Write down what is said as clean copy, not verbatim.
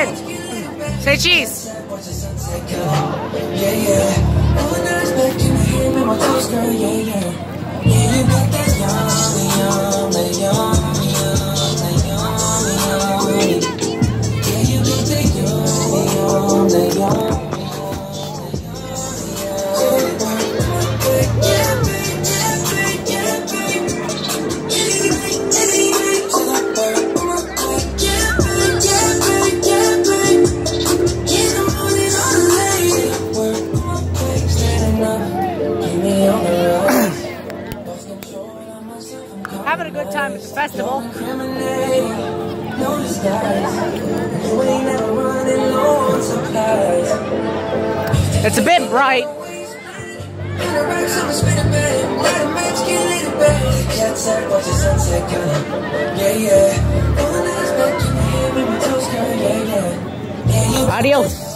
in. Say cheese. Having a good time at the festival. It's a bit bright. Adios.